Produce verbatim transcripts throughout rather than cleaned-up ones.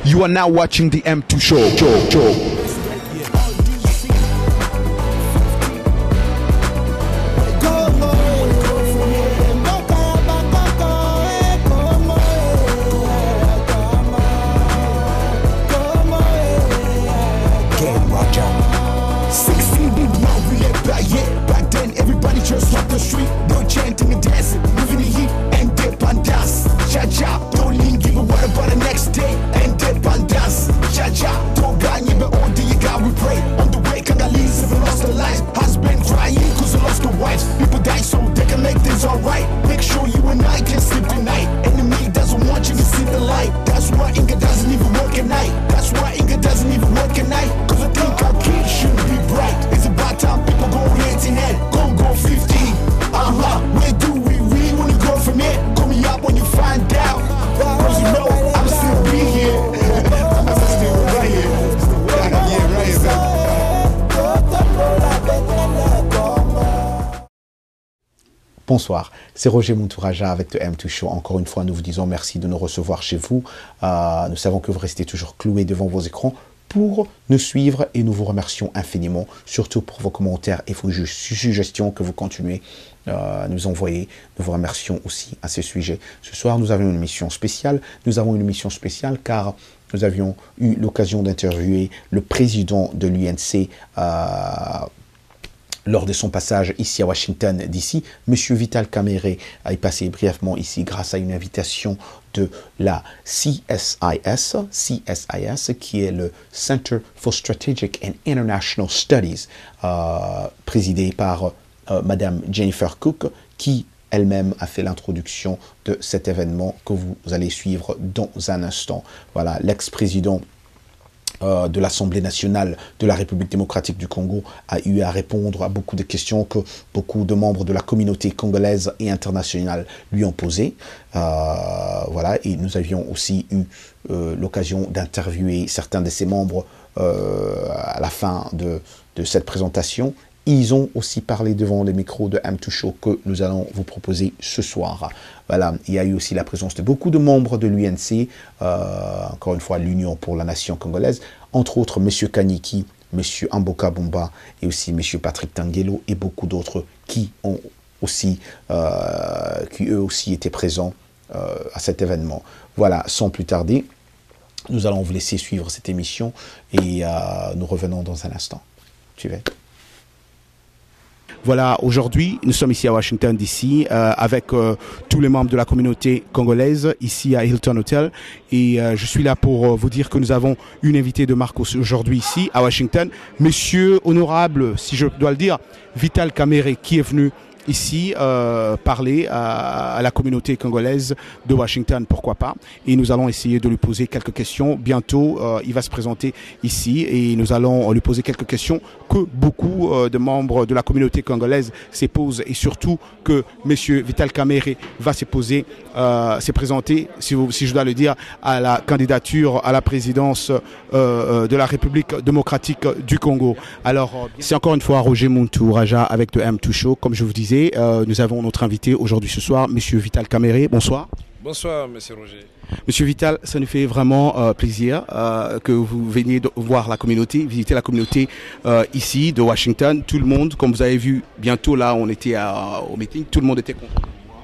You are now watching the M two Show. Show, show. Just walk the street, no chanting and dancing, moving the heat and dip and dance. Cha cha, don't even give a word about the next day and dip and dance. Cha cha, don't ganye but all the you got we pray. On the way, Congolese have lost their lives. Husband crying cause they lost their wives. People die so they can make things alright. Make sure you and I can sleep tonight. Enemy doesn't want you to see the light. That's why Inga doesn't even work at night. That's why Inga doesn't even work at night. Cause I think our kids should be bright. It's about time people go hand in hand. Go go fifteen. Uh-huh, where do we really want to go from here? Call me up when you find out. Cause you know I'm still be here. I'm still right here. Yeah, right here, man. Bonsoir, c'est Roger Mountouraja avec le M deux Show. Encore une fois, nous vous disons merci de nous recevoir chez vous. Euh, nous savons que vous restez toujours cloués devant vos écrans pour nous suivre et nous vous remercions infiniment, surtout pour vos commentaires et vos suggestions que vous continuez euh, à nous envoyer. Nous vous remercions aussi à ce sujet. Ce soir, nous avons une émission spéciale. Nous avons une émission spéciale car nous avions eu l'occasion d'interviewer le président de l'U N C euh, lors de son passage ici à Washington D C. Monsieur Vital Kamerhe est passé brièvement ici grâce à une invitation de la C S I S, C S I S qui est le Center for Strategic and International Studies, euh, présidé par euh, Madame Jennifer Cook, qui elle-même a fait l'introduction de cet événement que vous allez suivre dans un instant. Voilà, l'ex-président Euh, de l'Assemblée nationale de la République démocratique du Congo a eu à répondre à beaucoup de questions que beaucoup de membres de la communauté congolaise et internationale lui ont posées. Euh, voilà, et nous avions aussi eu euh, l'occasion d'interviewer certains de ses membres euh, à la fin de, de cette présentation. Ils ont aussi parlé devant les micros de M deux Show que nous allons vous proposer ce soir. Voilà, il y a eu aussi la présence de beaucoup de membres de l'U N C, euh, encore une fois l'Union pour la Nation congolaise, entre autres M. Kaniki, M. Amboka Bumba et aussi M. Patrick Tangelo et beaucoup d'autres qui ont aussi, euh, qui eux aussi étaient présents euh, à cet événement. Voilà, sans plus tarder, nous allons vous laisser suivre cette émission et euh, nous revenons dans un instant. Suivez. Voilà, aujourd'hui, nous sommes ici à Washington D C euh, avec euh, tous les membres de la communauté congolaise ici à Hilton Hotel et euh, je suis là pour euh, vous dire que nous avons une invitée de marque aujourd'hui ici à Washington, Monsieur honorable, si je dois le dire, Vital Kamerhe, qui est venu ici euh, parler à, à la communauté congolaise de Washington, pourquoi pas. Et nous allons essayer de lui poser quelques questions. Bientôt, euh, il va se présenter ici et nous allons lui poser quelques questions que beaucoup euh, de membres de la communauté congolaise se posent et surtout que Monsieur Vital Kamerhe va se poser, euh, se présenter, si, vous, si je dois le dire, à la candidature à la présidence euh, de la République démocratique du Congo. Alors, c'est encore une fois Roger Mountouraja avec le M deux Show, comme je vous disais. Euh, nous avons notre invité aujourd'hui ce soir, Monsieur Vital Kamerhe. Bonsoir. Bonsoir, Monsieur Roger. Monsieur Vital, ça nous fait vraiment euh, plaisir euh, que vous veniez de voir la communauté, visiter la communauté euh, ici de Washington. Tout le monde, comme vous avez vu, bientôt là, on était à, au meeting, tout le monde était content.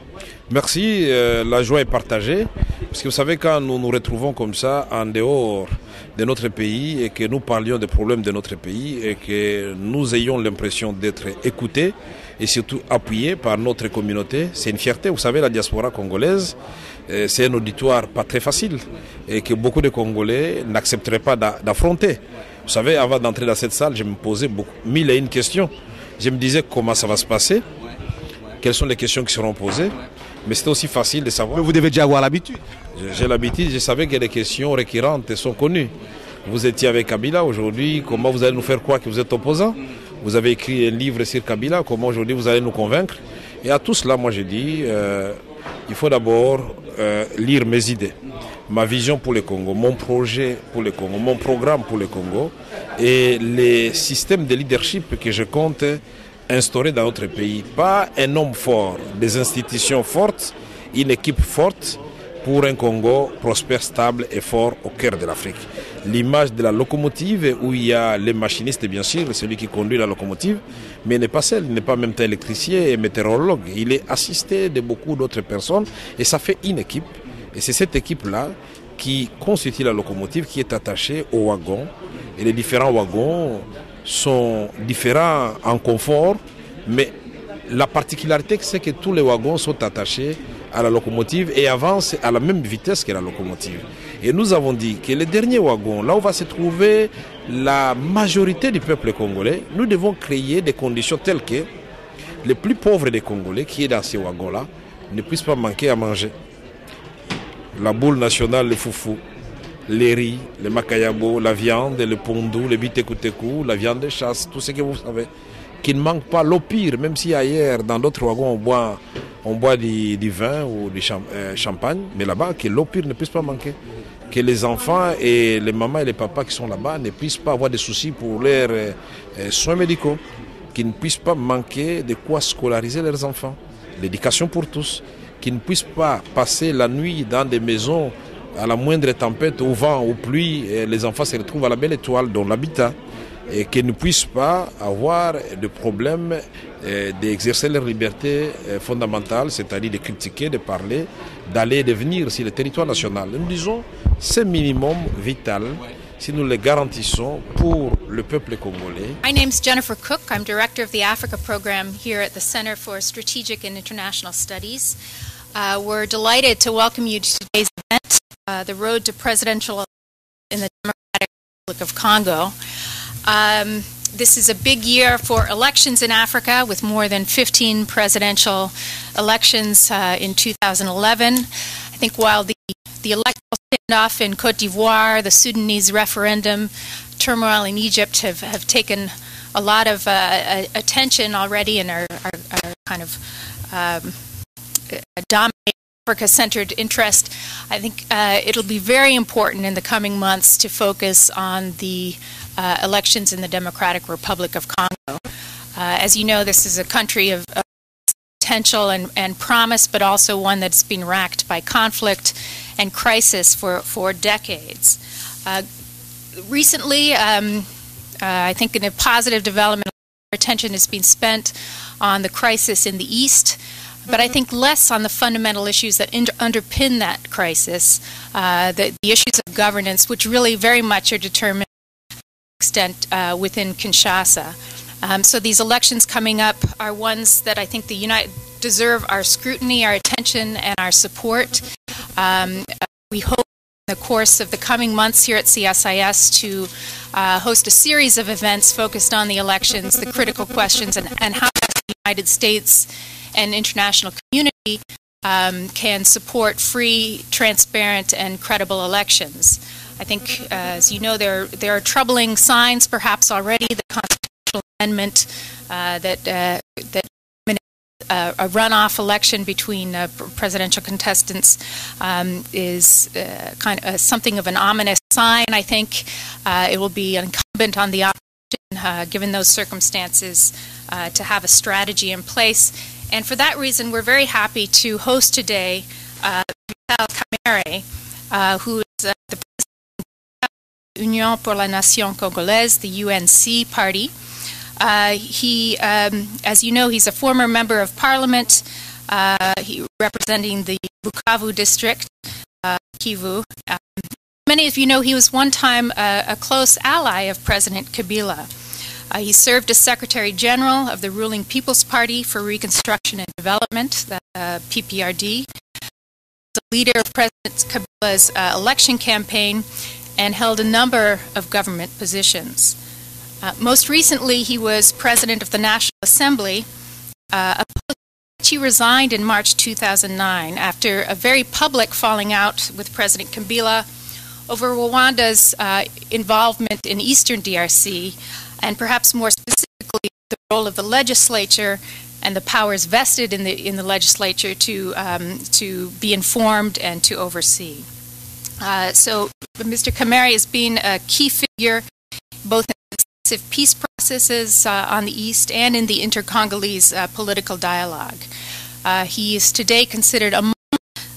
Merci, euh, la joie est partagée. Parce que vous savez, quand nous nous retrouvons comme ça, en dehors de notre pays, et que nous parlions des problèmes de notre pays, et que nous ayons l'impression d'être écoutés, et surtout appuyés par notre communauté, c'est une fierté. Vous savez, la diaspora congolaise, euh, c'est un auditoire pas très facile, et que beaucoup de Congolais n'accepteraient pas d'affronter. Vous savez, avant d'entrer dans cette salle, je me posais beaucoup, mille et une questions. Je me disais comment ça va se passer, quelles sont les questions qui seront posées. Mais c'était aussi facile de savoir. Mais vous devez déjà avoir l'habitude. J'ai l'habitude, je savais que les questions récurrentes sont connues. Vous étiez avec Kabila aujourd'hui, comment vous allez nous faire croire que vous êtes opposant? Vous avez écrit un livre sur Kabila, comment aujourd'hui vous allez nous convaincre? Et à tout cela, moi j'ai dit, euh, il faut d'abord euh, lire mes idées, ma vision pour le Congo, mon projet pour le Congo, mon programme pour le Congo et les systèmes de leadership que je compte instauré dans notre pays. Pas un homme fort, des institutions fortes, une équipe forte pour un Congo prospère, stable et fort au cœur de l'Afrique. L'image de la locomotive où il y a les machinistes bien sûr, celui qui conduit la locomotive, mais il n'est pas seul, il n'est pas en même temps électricien et météorologue. Il est assisté de beaucoup d'autres personnes et ça fait une équipe. Et c'est cette équipe-là qui constitue la locomotive qui est attachée au wagon. Et les différents wagons sont différents en confort, mais la particularité c'est que tous les wagons sont attachés à la locomotive et avancent à la même vitesse que la locomotive. Et nous avons dit que les derniers wagons, là où va se trouver la majorité du peuple congolais, nous devons créer des conditions telles que les plus pauvres des Congolais qui est dans ces wagons-là ne puissent pas manquer à manger. La boule nationale, le foufou, les riz, le makayabo, la viande, le pondou, le bitekuteku, la viande de chasse, tout ce que vous savez. Qu'il ne manque pas l'eau pire, même si ailleurs, dans d'autres wagons, on boit, on boit du, du vin ou du champagne, mais là-bas, que l'eau pire ne puisse pas manquer. Que les enfants et les mamans et les papas qui sont là-bas ne puissent pas avoir de soucis pour leurs euh, soins médicaux. Qu'ils ne puissent pas manquer de quoi scolariser leurs enfants. L'éducation pour tous. Qu'ils ne puissent pas passer la nuit dans des maisons à la moindre tempête, au vent, aux pluies, et les enfants se retrouvent à la belle étoile dans l'habitat. Et qu'ils ne puissent pas avoir de problème euh, d'exercer leur liberté euh, fondamentale, c'est-à-dire de critiquer, de parler, d'aller et de venir sur le territoire national. Nous disons, c'est minimum vital si nous le garantissons pour le peuple congolais. My name is Jennifer Cook. I'm director of the Africa program here at the Center for Strategic and International Studies. Uh, we're delighted to welcome you to today's event, uh, The Road to Presidential in the Democratic Republic of Congo. Um, this is a big year for elections in Africa, with more than fifteen presidential elections uh, in two thousand eleven. I think while the, the electoral standoff in Cote d'Ivoire, the Sudanese referendum, turmoil in Egypt have, have taken a lot of uh, attention already and are, are, are kind of um, dominating Africa-centered interest, I think uh, it'll be very important in the coming months to focus on the uh, elections in the Democratic Republic of Congo. Uh, as you know, this is a country of, of potential and, and promise, but also one that's been racked by conflict and crisis for, for decades. Uh, recently, um, uh, I think in a positive development, attention has been spent on the crisis in the East, but I think less on the fundamental issues that in, underpin that crisis, uh, the, the issues of governance, which really very much are determined to the extent uh, within Kinshasa. Um, so these elections coming up are ones that I think the United deserve our scrutiny, our attention, and our support. Um, we hope in the course of the coming months here at C S I S to uh, host a series of events focused on the elections, the critical questions, and, and how the United States and international community um, can support free, transparent, and credible elections. I think, uh, as you know, there, there are troubling signs perhaps already. The constitutional amendment uh, that, uh, that uh, a runoff election between uh, presidential contestants um, is uh, kind of uh, something of an ominous sign. I think uh, it will be incumbent on the opposition, uh, given those circumstances, uh, to have a strategy in place. And for that reason, we're very happy to host today uh, Vital Kamerhe, uh, who is uh, the president of the Union pour la Nation Congolaise, the U N C party. Uh, he, um, as you know, he's a former member of parliament, uh, he, representing the Bukavu district, uh, Kivu. Um, many of you know he was one time a, a close ally of President Kabila. Uh, he served as Secretary General of the ruling People's Party for Reconstruction and Development, the uh, P P R D. He was a leader of President Kabila's uh, election campaign and held a number of government positions. Uh, most recently, he was President of the National Assembly, uh, a post which he resigned in March two thousand nine after a very public falling out with President Kabila over Rwanda's uh, involvement in eastern D R C, and perhaps more specifically the role of the legislature and the powers vested in the in the legislature to um, to be informed and to oversee. Uh, so, Mister Kamerhe has been a key figure both in successive peace processes uh, on the East and in the inter-Congolese uh, political dialogue. Uh, he is today considered among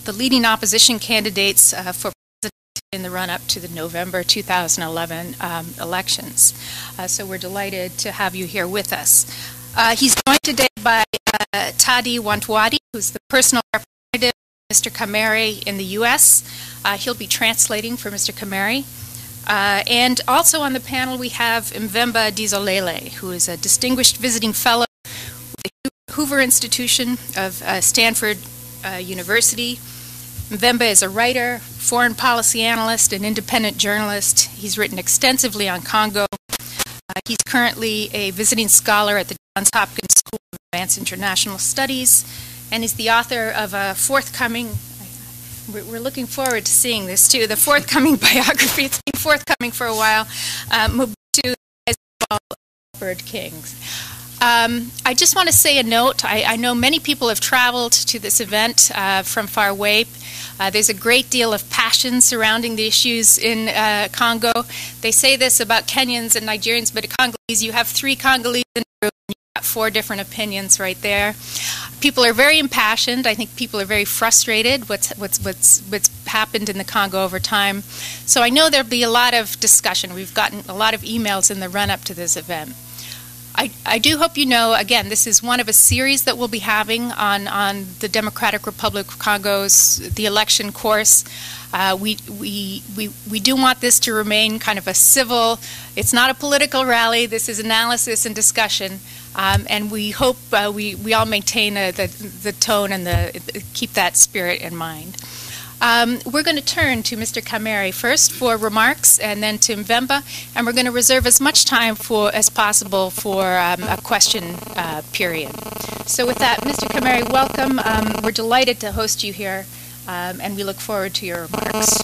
the leading opposition candidates uh, for president in the run-up to the November two thousand eleven um, elections. Uh, so we're delighted to have you here with us. Uh, he's joined today by uh, Tadi Wantwadi, who's the personal representative of Mister Kamere in the U S. Uh, he'll be translating for Mister Kamere. Uh, and also on the panel we have Mvemba Dizolele, who is a distinguished visiting fellow with the Hoover Institution of uh, Stanford uh, University. Mvemba is a writer, foreign policy analyst, and independent journalist. He's written extensively on Congo. Uh, he's currently a visiting scholar at the Johns Hopkins School of Advanced International Studies, and is the author of a forthcoming, we're looking forward to seeing this too, the forthcoming biography. It's been forthcoming for a while, uh, Mobutu, Bird Kings. Um, I just want to say a note. I, I know many people have traveled to this event uh, from far away. Uh, there's a great deal of passion surrounding the issues in uh, Congo. They say this about Kenyans and Nigerians, but Congolese, you have three Congolese in the room, and you've got four different opinions right there. People are very impassioned. I think people are very frustrated what's what's what's what's happened in the Congo over time. So I know there'll be a lot of discussion. We've gotten a lot of emails in the run-up to this event. I, I do hope you know, again, this is one of a series that we'll be having on, on the Democratic Republic of Congo's, the election course. Uh, we, we, we, we do want this to remain kind of a civil, it's not a political rally, this is analysis and discussion, um, and we hope uh, we, we all maintain uh, the, the tone and the, keep that spirit in mind. Um, we're going to turn to Mister Kamere first for remarks, and then to Mvemba, and we're going to reserve as much time for as possible for um, a question uh, period. So with that, Mister Kamere, welcome. Um, we're delighted to host you here, um, and we look forward to your remarks.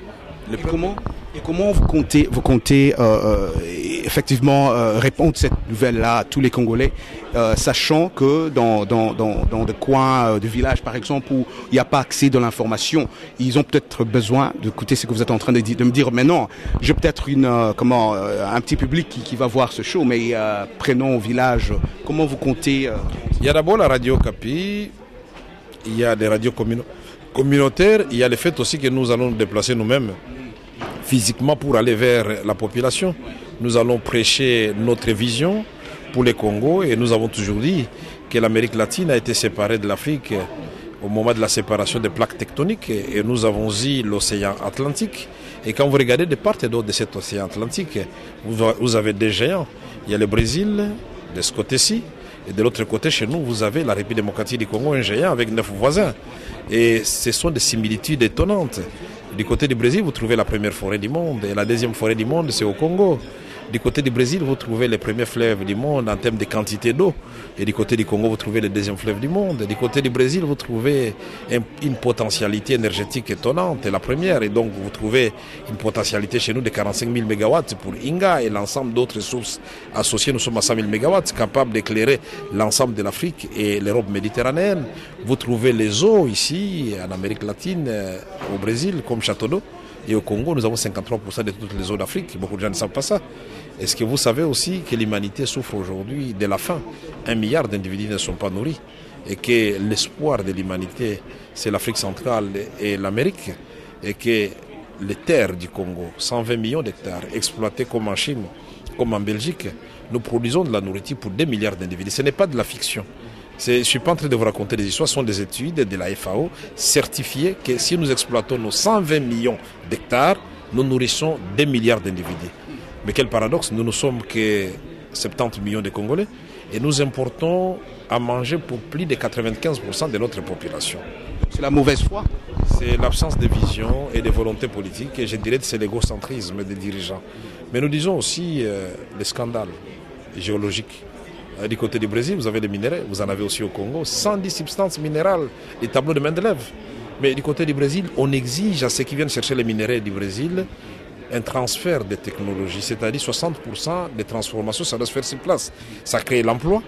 Et comment, et comment vous comptez, vous comptez euh, euh, effectivement euh, répondre cette nouvelle-là à tous les Congolais, euh, sachant que dans, dans, dans, dans des coins euh, de villages, par exemple, où il n'y a pas accès de l'information, ils ont peut-être besoin d'écouter ce que vous êtes en train de, dire, de me dire. Mais non, j'ai peut-être une, euh, comment, euh, un petit public qui, qui va voir ce show, mais euh, prénom, village, comment vous comptez euh... Il y a d'abord la radio Capi, il y a des radios communo communautaires, il y a le fait aussi que nous allons nous déplacer nous-mêmes physiquement pour aller vers la population. Nous allons prêcher notre vision pour le Congo, et nous avons toujours dit que l'Amérique latine a été séparée de l'Afrique au moment de la séparation des plaques tectoniques, et nous avons eu l'océan Atlantique. Et quand vous regardez de part et d'autre de cet océan Atlantique, vous avez des géants. Il y a le Brésil de ce côté-ci, et de l'autre côté, chez nous, vous avez la République démocratique du Congo, un géant avec neuf voisins. Et ce sont des similitudes étonnantes. Du côté du Brésil, vous trouvez la première forêt du monde, et la deuxième forêt du monde, c'est au Congo. Du côté du Brésil, vous trouvez les premiers fleuves du monde en termes de quantité d'eau. Et du côté du Congo, vous trouvez le deuxième fleuve du monde. Du côté du Brésil, vous trouvez un, une potentialité énergétique étonnante, la première. Et donc, vous trouvez une potentialité chez nous de quarante-cinq mille mégawatts pour Inga et l'ensemble d'autres sources associées. Nous sommes à cent mille mégawatts, capables d'éclairer l'ensemble de l'Afrique et l'Europe méditerranéenne. Vous trouvez les eaux ici, en Amérique latine, au Brésil, comme Château d'eau. Et au Congo, nous avons cinquante-trois pour cent de toutes les eaux d'Afrique. Beaucoup de gens ne savent pas ça. Est-ce que vous savez aussi que l'humanité souffre aujourd'hui de la faim? Un milliard d'individus ne sont pas nourris. Et que l'espoir de l'humanité, c'est l'Afrique centrale et l'Amérique. Et que les terres du Congo, cent vingt millions d'hectares, exploités comme en Chine, comme en Belgique, nous produisons de la nourriture pour deux milliards d'individus. Ce n'est pas de la fiction. Je ne suis pas en train de vous raconter des histoires, ce sont des études de la F A O certifiées que si nous exploitons nos cent vingt millions d'hectares, nous nourrissons deux milliards d'individus. Mais quel paradoxe, nous ne sommes que soixante-dix millions de Congolais et nous importons à manger pour plus de quatre-vingt-quinze pour cent de notre population. C'est la mauvaise foi? C'est l'absence de vision et de volonté politique, et je dirais que c'est l'égocentrisme des dirigeants. Mais nous disons aussi euh, les scandales géologiques. Du côté du Brésil, vous avez des minéraux, vous en avez aussi au Congo, cent dix substances minérales, les tableaux de Mendeleev. Mais du côté du Brésil, on exige à ceux qui viennent chercher les minéraux du Brésil un transfert de technologie, c'est-à-dire soixante pour cent des transformations, ça doit se faire sur place. Ça crée l'emploi,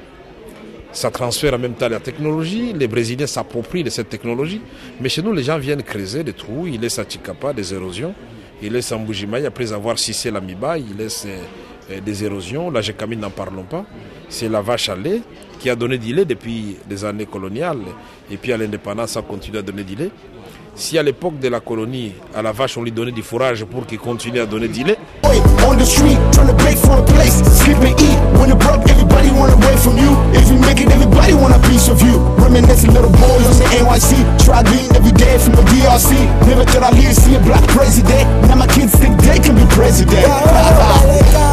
ça transfère en même temps la technologie, les Brésiliens s'approprient de cette technologie, mais chez nous, les gens viennent creuser des trous, ils laissent à Chikapa des érosions, ils laissent à Mbujimaï, après avoir cissé la Miba, ils laissent des érosions, la Gécamine, n'en parlons pas. C'est la vache à lait qui a donné du lait depuis les années coloniales. Et puis à l'indépendance, ça continue à donner du lait. Si à l'époque de la colonie, à la vache, on lui donnait du fourrage pour qu'il continue à donner du lait. On the street, trying to beg for a place, sleep and eat. When it broke, everybody want away from you. If you make it, everybody want a piece of you. Reminiscing little boys on the N Y C, try lean every day from the D R C. Never thought I'd live to see a black president. Now my kids think they can be president.